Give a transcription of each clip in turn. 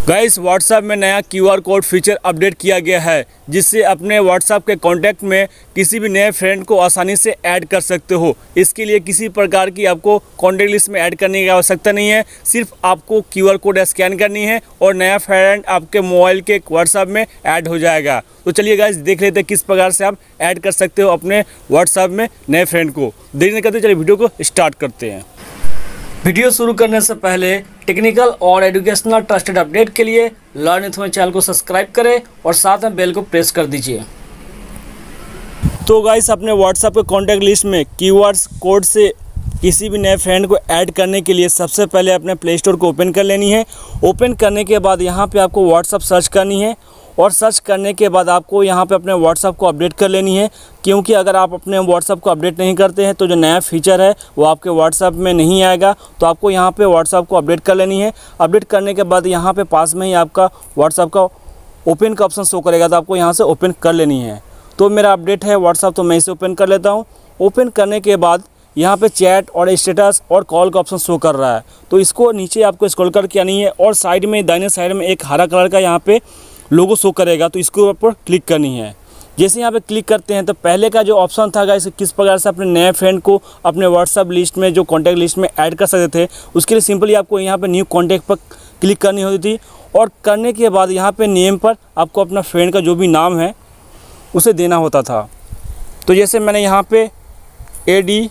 Guys WhatsApp में नया QR code feature update किया गया है, जिससे अपने व्हाट्सएप के कॉन्टैक्ट में किसी भी नए फ्रेंड को आसानी से ऐड कर सकते हो। इसके लिए किसी प्रकार की आपको कॉन्टैक्ट लिस्ट में ऐड करने की आवश्यकता नहीं है, सिर्फ आपको QR कोड स्कैन करनी है और नया फ्रेंड आपके मोबाइल के व्हाट्सएप में ऐड हो जाएगा। तो चलिए गाइस देख लेते हैं किस प्रकार से आप ऐड कर सकते हो अपने व्हाट्सएप में नए फ्रेंड को। देरी नहीं करते, चलिए वीडियो को स्टार्ट करते हैं। वीडियो शुरू करने से पहले टेक्निकल और एजुकेशनल ट्रस्टेड अपडेट के लिए लर्न विथ मी चैनल को सब्सक्राइब करें और साथ में बेल को प्रेस कर दीजिए। तो गाइस अपने व्हाट्सएप के कॉन्टैक्ट लिस्ट में कीवर्ड्स कोड से किसी भी नए फ्रेंड को ऐड करने के लिए सबसे पहले अपने प्ले स्टोर को ओपन कर लेनी है। ओपन करने के बाद यहाँ पे आपको व्हाट्सएप सर्च करनी है और सर्च करने के बाद आपको यहाँ पे अपने व्हाट्सएप को अपडेट कर लेनी है, क्योंकि अगर आप अपने व्हाट्सएप को अपडेट नहीं करते हैं तो जो नया फीचर है वो आपके व्हाट्सएप में नहीं आएगा। तो आपको यहाँ पे व्हाट्सएप को अपडेट कर लेनी है। अपडेट करने के बाद यहाँ पे पास में ही आपका व्हाट्सएप का ओपन का ऑप्शन शो करेगा, तो आपको यहाँ से ओपन कर लेनी है। तो मेरा अपडेट है व्हाट्सएप, तो मैं इसे ओपन कर लेता हूँ। ओपन करने के बाद यहाँ पे चैट और स्टेटस और कॉल का ऑप्शन शो कर रहा है, तो इसको नीचे आपको स्क्रॉल करके आनी है और साइड में दाहिने साइड में एक हरा कलर का यहाँ पे लोगो शो करेगा, तो इसके ऊपर क्लिक करनी है। जैसे यहाँ पे क्लिक करते हैं तो पहले का जो ऑप्शन था गाइस किस प्रकार से अपने नए फ्रेंड को अपने व्हाट्सएप लिस्ट में जो कॉन्टैक्ट लिस्ट में ऐड कर सकते थे, उसके लिए सिंपली आपको यहाँ पे न्यू कॉन्टैक्ट पर क्लिक करनी होती थी और करने के बाद यहाँ पे नेम पर आपको अपना फ्रेंड का जो भी नाम है उसे देना होता था। तो जैसे मैंने यहाँ पे AD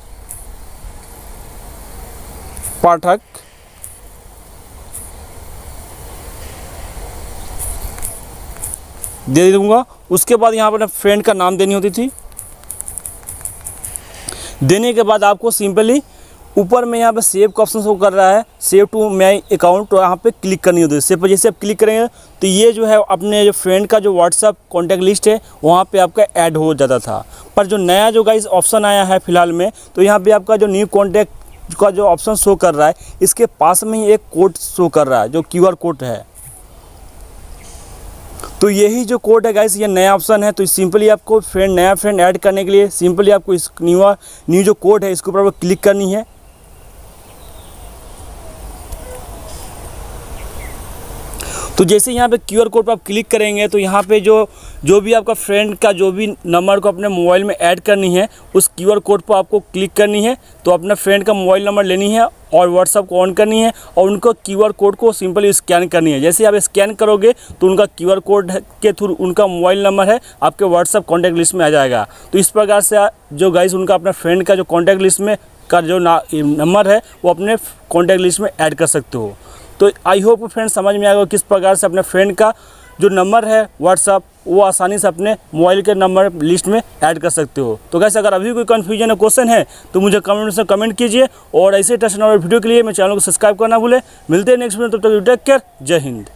पाठक दे दूंगा। उसके बाद यहाँ पर फ्रेंड का नाम देनी होती थी। देने के बाद आपको सिंपली ऊपर में यहाँ पे सेव का ऑप्शन शो कर रहा है, सेव टू माई अकाउंट, तो यहाँ पे क्लिक करनी होती है। सेव पर जैसे आप क्लिक करेंगे तो ये जो है अपने जो फ्रेंड का जो व्हाट्सएप कॉन्टैक्ट लिस्ट है वहाँ पे आपका ऐड हो जाता था। पर जो नया जो गाइस ऑप्शन आया है फिलहाल में, तो यहाँ पे आपका जो न्यू कॉन्टैक्ट का जो ऑप्शन शो कर रहा है, इसके पास में ही एक कोड शो कर रहा है जो QR कोड है। तो यही जो कोड है गाइस, ये नया ऑप्शन है। तो सिंपली आपको नया फ्रेंड ऐड करने के लिए सिंपली आपको इस न्यू जो कोड है इसके ऊपर क्लिक करनी है। तो जैसे यहाँ पे QR कोड पर आप क्लिक करेंगे तो यहाँ पे जो भी आपका फ्रेंड का जो भी नंबर को अपने मोबाइल में ऐड करनी है, उस QR कोड पर आपको क्लिक करनी है। तो अपना फ्रेंड का मोबाइल नंबर लेनी है और व्हाट्सएप को ऑन करनी है और उनको QR कोड को सिंपली स्कैन करनी है। जैसे आप स्कैन करोगे तो उनका QR कोड के थ्रू उनका मोबाइल नंबर है आपके व्हाट्सएप कॉन्टैक्ट लिस्ट में आ जाएगा। तो इस प्रकार से जो गाइस उनका अपना फ्रेंड का जो कॉन्टैक्ट लिस्ट में का जो नंबर है वो अपने कॉन्टैक्ट लिस्ट में ऐड कर सकते हो। तो आई होप फ्रेंड समझ में आएगा किस प्रकार से अपने फ्रेंड का जो नंबर है व्हाट्सएप वो आसानी से अपने मोबाइल के नंबर लिस्ट में ऐड कर सकते हो। तो गाइस अगर अभी कोई कन्फ्यूजन या क्वेश्चन है तो मुझे कमेंट में कमेंट कीजिए और ऐसे टेस्ट और वीडियो के लिए मेरे चैनल को सब्सक्राइब करना भूले। मिलते हैं नेक्स्ट वीडियो, तब तक टेक केयर, जय हिंद।